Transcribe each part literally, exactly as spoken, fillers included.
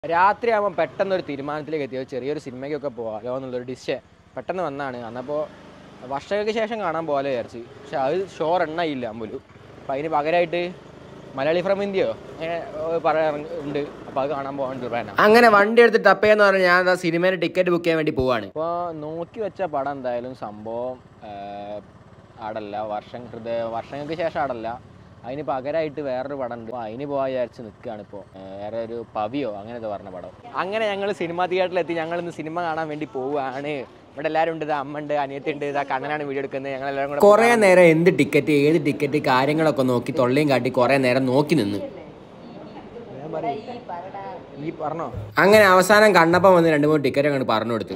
രാത്രിയാകുമ്പോൾ പെട്ടെന്നൊരു തീരുമാനത്തിലേക്ക് എത്തിയോ ചെറിയൊരു സിനിമയ്ക്കൊക്കെ പോകാമല്ലോ എന്നുള്ളൊരു ഡിഷ് പെട്ടെന്ന് വന്നാണ്. അന്നപ്പോൾ വർഷങ്ങൾക്ക് ശേഷം കാണാൻ പോലെ വിചാരിച്ച്, പക്ഷെ അത് ഷോ റണ്ണായില്ല അമ്പലു. അപ്പോൾ അതിന് പകരമായിട്ട് മലയാളി ഫ്രം ഇന്ത്യയോ അങ്ങനെ പറയാറുണ്ട്. അപ്പോൾ അത് കാണാൻ പോകാൻ പ്ലാനാണ്. അങ്ങനെ വണ്ടി എടുത്ത് ടപ്പേന്ന് പറഞ്ഞാൽ ഞാൻ ആ സിനിമേൻ്റെ ടിക്കറ്റ് ബുക്ക് ചെയ്യാൻ വേണ്ടി പോവാണ്. അപ്പോൾ നോക്കി വെച്ച പടം എന്തായാലും സംഭവം ആടല്ല, വർഷം ഹൃദയ വർഷങ്ങൾക്ക് ശേഷം ആടല്ല, അതിന് പകരമായിട്ട് വേറൊരു പടം ഉണ്ട്. അപ്പോൾ അതിന് പോകാൻ വിചാരിച്ച് നിൽക്കുകയാണ്. ഇപ്പോൾ വേറെ ഒരു പവിയോ അങ്ങനത്തെ പറഞ്ഞ പടം. അങ്ങനെ ഞങ്ങൾ സിനിമാ തിയേറ്ററിലെത്തി. ഞങ്ങൾ ഇന്ന് സിനിമ കാണാൻ വേണ്ടി പോവുകയാണ്. ഇവിടെ എല്ലാവരും ഉണ്ട്, അമ്മ ഉണ്ട്, അനിയത്തിണ്ട്, ഇതാ കണ്ണനാണ് വീഡിയോ എടുക്കുന്നത്. ഞങ്ങൾ എല്ലാവരും കൂടെ കുറേ നേരം എന്ത് ടിക്കറ്റ് ഏത് ടിക്കറ്റ് കാര്യങ്ങളൊക്കെ നോക്കി തൊള്ളയും കാട്ടി കുറേ നേരം നോക്കി നിന്ന്. ഈ പറഞ്ഞോ. അങ്ങനെ അവസാനം കണ്ണപ്പം വന്ന് രണ്ട് മൂന്ന് ടിക്കറ്റ് അങ്ങോട്ട് പറഞ്ഞു കൊടുത്തു.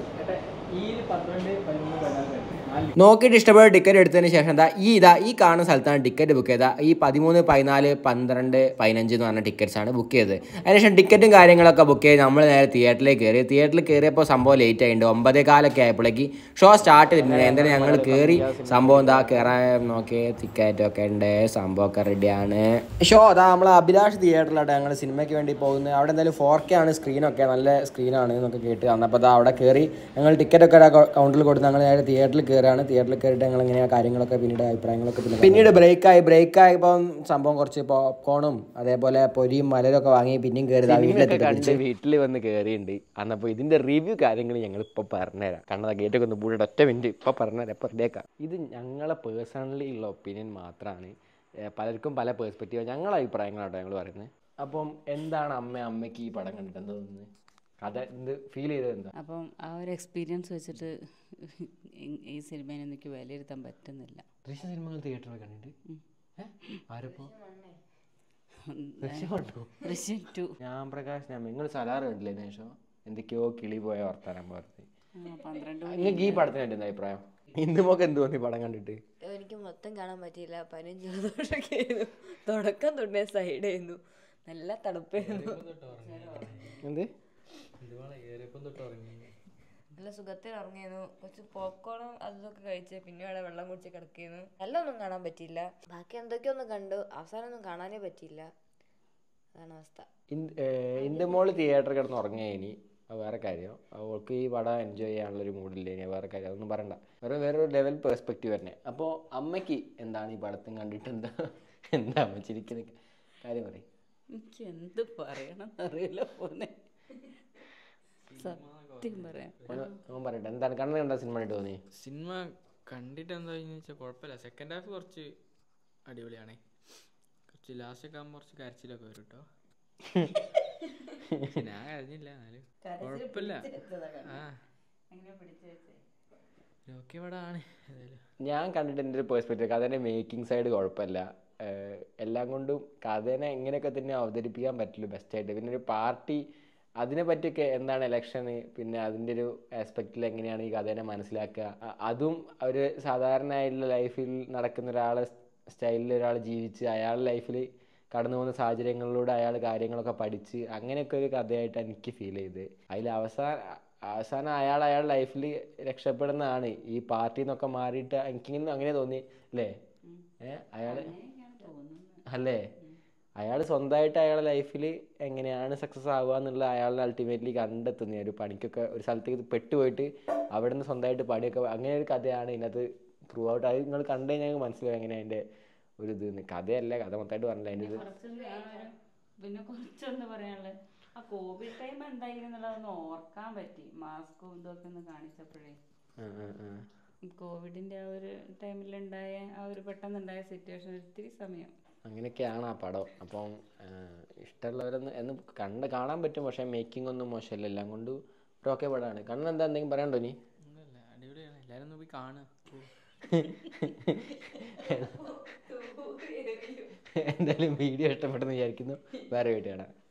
നോക്കിയിട്ട് ഇഷ്ടപ്പെട്ട ടിക്കറ്റ് എടുത്തതിന് ശേഷം എന്താ ഈ ഇതാ ഈ കാണുന്ന സ്ഥലത്താണ് ടിക്കറ്റ് ബുക്ക് ചെയ്താൽ ഈ പതിമൂന്ന് പതിനാല് പന്ത്രണ്ട് പതിനഞ്ച് എന്ന് പറഞ്ഞ ടിക്കറ്റ്സാണ് ബുക്ക് ചെയ്തത്. അതിനുശേഷം ടിക്കറ്റും കാര്യങ്ങളൊക്കെ ബുക്ക് ചെയ്ത് നമ്മൾ നേരെ തിയേറ്ററിലേക്ക് കയറി. തിയേറ്ററിൽ കയറിയപ്പോൾ സംഭവം ലേറ്റ് ആയിട്ടുണ്ട്. ഒമ്പതേ കാലൊക്കെ ആയപ്പോഴേക്ക് ഷോ സ്റ്റാർട്ട് ചെയ്തിട്ടുണ്ട്. എന്തായാലും ഞങ്ങൾ കയറി സംഭവം എന്താ കയറാൻ നോക്കി ടിക്കറ്റൊക്കെ ഉണ്ട്, സംഭവമൊക്കെ റെഡിയാണ്. ഷോ അതാ നമ്മൾ അഭിലാഷ് തിയേറ്ററിലാട്ടെ ഞങ്ങൾ സിനിമയ്ക്ക് വേണ്ടി പോകുന്നത്. അവിടെ എന്തായാലും ഫോർ കെ ആണ് സ്ക്രീനൊക്കെ, നല്ല സ്ക്രീനാണ് എന്നൊക്കെ കേട്ട് വന്നപ്പോൾ അതാ അവിടെ കയറി ഞങ്ങൾ ടിക്കറ്റൊക്കെ കൗണ്ടറിൽ കൊടുത്ത് ഞങ്ങൾ നേരെ തിയേറ്ററിൽ കയറുകയാണ്. തിയേറ്ററിൽ കയറിയിട്ട് ഞങ്ങൾ എങ്ങനെയാണ് കാര്യങ്ങളൊക്കെ പിന്നീട് അഭിപ്രായങ്ങളൊക്കെ പിന്നെ പിന്നീട് ബ്രേക്കായി ബ്രേക്കായപ്പോൾ സംഭവം കുറച്ച് പോപ്കോണും അതേപോലെ പൊരിയും മലരൊക്കെ വാങ്ങി പിന്നെയും കയറി കണ്ട് വീട്ടിൽ വന്ന് കയറിയിട്ടുണ്ട്. അന്നപ്പോൾ ഇതിൻ്റെ റിവ്യൂ കാര്യങ്ങൾ ഞങ്ങൾ ഇപ്പോൾ പറഞ്ഞുതരാം. കണ്ണതാ ഗേറ്റൊക്കെ ഒന്ന് പൂട്ടിട്ട് ഒറ്റ മിനിറ്റ് ഇപ്പോൾ പറഞ്ഞുതരാം. ഇപ്പോൾ റെഡിയാക്കാം. ഇത് ഞങ്ങളെ പേഴ്സണലി ഉള്ള ഒപ്പീനിയൻ മാത്രമാണ്. പലർക്കും പല പേഴ്സ്പെക്റ്റീവ് ഞങ്ങളെ അഭിപ്രായങ്ങളാട്ടോ ഞങ്ങൾ പറയുന്നത്. അപ്പം എന്താണ് അമ്മ അമ്മയ്ക്ക് ഈ പടം കണ്ടിട്ട് എന്താ തോന്നുന്നത്? കഥ എന്ത് ഫീൽ ചെയ്തത് എന്താ? അപ്പം ആ ഒരു എക്സ്പീരിയൻസ് വെച്ചിട്ട് ഈ സിനിമയെ എനിക്ക് വിലയിരുത്താൻ പറ്റുന്നില്ല. ദൃശ്യ സിനിമകൾ തിയേറ്ററിൽ കണ്ടിട്ട് ആരപ്പോ ദൃശ്യം ടു ഞാൻ പ്രകാശ് ഞാൻ നിങ്ങൾ സലാറ് കണ്ടില്ലേ ശേഷം എന്തൊക്കെയോ കിളി പോയ വർത്താനം പറഞ്ഞു. നിങ്ങൾക്ക് ഈ പടത്തിന് എന്താ അഭിപ്രായം? ഇന്ദുമൊക്കെ എന്ത് തോന്നി പടം കണ്ടിട്ട്? എനിക്ക് മൊത്തം കാണാൻ പറ്റിയില്ല. പതിനഞ്ച് ദിവസമൊക്കെ ആയിരുന്നു. തുടക്കം തൊട്ടേ സൈഡ് ആയിരുന്നു. നല്ല തണുപ്പായിരുന്നു. എന്ത് നല്ല സുഖത്തിൽ ഇറങ്ങിയിരുന്നു. കുറച്ച് പോപ്കോണും അതൊക്കെ കഴിച്ച് പിന്നെ അവിടെ വെള്ളം കുടിച്ച് കിടക്കുന്നു. നല്ലൊന്നും കാണാൻ പറ്റിയില്ല. ബാക്കി എന്തൊക്കെയൊന്നും കണ്ടു. അവസാനം ഒന്നും കാണാനേ പറ്റിയില്ല. അതാണ് അവസ്ഥ. ഇന്ദുമോള് തിയേറ്ററിൽ കിടന്ന് ഉറങ്ങിയതിനി അത് വേറെ കാര്യം. അവൾക്ക് ഈ പടം എൻജോയ് ചെയ്യാനുള്ളൊരു മൂഡില്ലേ ഇനി വേറെ കാര്യം, അതൊന്നും പറയണ്ട. വേറെ വേറൊരു ലെവൽ പെർസ്പെക്റ്റീവ് തന്നെ. അപ്പോൾ അമ്മയ്ക്ക് എന്താണ് ഈ പടത്തും കണ്ടിട്ട് എന്താ എന്താ അമ്മ ചിരിക്കുന്ന കാര്യം പറയും? എനിക്ക് എന്ത് പറയണം അറിയില്ല. പോന്നെ സത്യം പറയാം. പറയട്ടെ എന്താണ് കണ്ണു കണ്ട സിനിമ ആയിട്ട് തോന്നി? സിനിമ കണ്ടിട്ട് എന്താന്ന് വെച്ചാൽ കുഴപ്പമില്ല. സെക്കൻഡ് ഹാഫ് കുറച്ച് അടിപൊളിയാണ്. കുറച്ച് ലാസ്റ്റ് ഒക്കെ ആകുമ്പോൾ കുറച്ച് കരച്ചിലൊക്കെ വരും കേട്ടോ. ഞാൻ കരഞ്ഞില്ല, എന്നാലും കുഴപ്പമില്ല. ആ ഓക്കെ പടമാണ്. ഞാൻ കണ്ടിട്ട് എൻ്റെ ഒരു പേഴ്സ്പെക്റ്റീവ് കഥേൻ്റെ മേക്കിംഗ് സൈഡ് കുഴപ്പമില്ല. എല്ലാം കൊണ്ടും കഥേനെ എങ്ങനെയൊക്കെ തന്നെ അവതരിപ്പിക്കാൻ പറ്റുള്ളൂ ബെസ്റ്റായിട്ട്. പിന്നെ ഒരു പാർട്ടി അതിനെ പറ്റിയൊക്കെ എന്താണ് ഇലക്ഷന്, പിന്നെ അതിൻ്റെ ഒരു ആസ്പെക്റ്റിൽ എങ്ങനെയാണ് ഈ കഥേനെ മനസ്സിലാക്കുക, അതും ഒരു സാധാരണയായിട്ടുള്ള ലൈഫിൽ നടക്കുന്ന ഒരാളെ സ്റ്റൈലിൽ ഒരാൾ ജീവിച്ച് അയാളുടെ ലൈഫിൽ കടന്നു പോകുന്ന സാഹചര്യങ്ങളിലൂടെ അയാൾ കാര്യങ്ങളൊക്കെ പഠിച്ച് അങ്ങനെയൊക്കെ ഒരു കഥയായിട്ട് എനിക്ക് ഫീൽ ചെയ്ത്. അതിൽ അവസാന അവസാനം അയാൾ അയാളുടെ ലൈഫിൽ രക്ഷപ്പെടുന്നതാണ്. ഈ പാർട്ടി എന്നൊക്കെ മാറിയിട്ട് എനിക്കിങ്ങനെ അങ്ങനെ തോന്നി അല്ലേ? ഏഹ് അയാൾ അല്ലേ അയാൾ സ്വന്തമായിട്ട് അയാളുടെ ലൈഫിൽ എങ്ങനെയാണ് സക്സസ് ആവുക എന്നുള്ളത് അയാളുടെ അൾട്ടിമേറ്റ്ലി കണ്ടെത്തുന്ന ഒരു പണിക്കൊക്കെ ഒരു സ്ഥലത്തേക്ക് പെട്ടുപോയിട്ട് അവിടെ നിന്ന് സ്വന്തമായിട്ട് പണിയൊക്കെ അങ്ങനെ ഒരു കഥയാണ് ഇതിനകത്ത് ത്രൂ ഔട്ട്. അത് നിങ്ങൾ കണ്ടു കഴിഞ്ഞാൽ ഞങ്ങൾക്ക് മനസ്സിലാവും എങ്ങനെ അതിൻ്റെ ഒരു ഇത് കഥയല്ല, കഥ മൊത്തമായിട്ട് പറഞ്ഞില്ല അതിൻ്റെ ഇത്. പിന്നെ കുറച്ചൊന്ന് പറയാനുള്ളത് ആ കോവിഡ് ടൈം എന്തായിരുന്നു എന്നുള്ളതൊന്ന് ഓർക്കാൻ പറ്റി. മാസ്കും ഇതൊക്കെ ഒന്ന് കാണിച്ചപ്പോഴേ കോവിഡിന്റെ ആ ഒരു ടൈമിലുണ്ടായ ആ ഒരു പെട്ടെന്നുണ്ടായ സിറ്റുവേഷൻ ഒത്തിരി സമയം അങ്ങനെയൊക്കെയാണ് ആ പടം. അപ്പം ഇഷ്ടമുള്ളവരൊന്ന് എന്ന് കണ്ട് കാണാൻ പറ്റും. പക്ഷേ മേക്കിംഗ് ഒന്നും മോശമല്ല, എല്ലാം കൊണ്ട് ഒരു ഓക്കെ പടമാണ്. കണ്ണ് എന്താ എന്തെങ്കിലും പറയാനുണ്ടോ നീ? അടിപൊളിയാണ്, എല്ലാവരും ഒന്ന് പോയി കാണുക. എന്തായാലും വീഡിയോ ഇഷ്ടപ്പെട്ടെന്ന് വിചാരിക്കുന്നു. വേറെ വീഡിയോ കാണാം.